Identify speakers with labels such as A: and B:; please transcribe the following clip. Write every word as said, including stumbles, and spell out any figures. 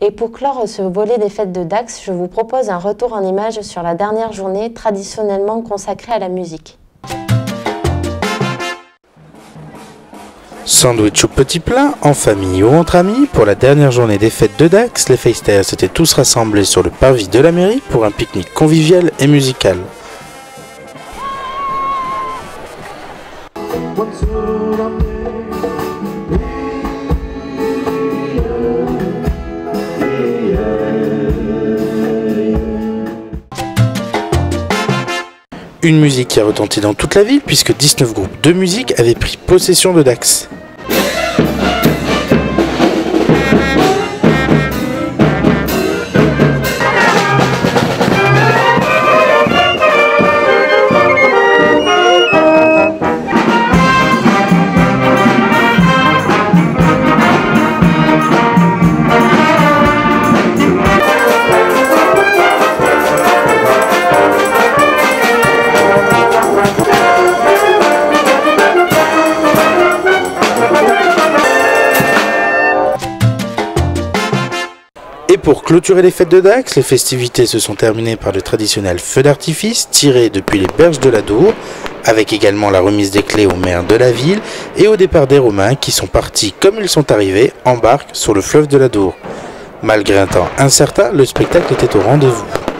A: Et pour clore ce volet des fêtes de Dax, je vous propose un retour en images sur la dernière journée traditionnellement consacrée à la musique.
B: Sandwich ou petit plat, en famille ou entre amis, pour la dernière journée des fêtes de Dax, les Feisters s'étaient tous rassemblés sur le parvis de la mairie pour un pique-nique convivial et musical. Une musique qui a retenti dans toute la ville puisque dix-neuf groupes de musique avaient pris possession de Dax. Et pour clôturer les fêtes de Dax, les festivités se sont terminées par le traditionnel feu d'artifice tiré depuis les berges de la Dour, avec également la remise des clés au maire de la ville et au départ des Romains qui sont partis comme ils sont arrivés en barque sur le fleuve de la Dour. Malgré un temps incertain, le spectacle était au rendez-vous.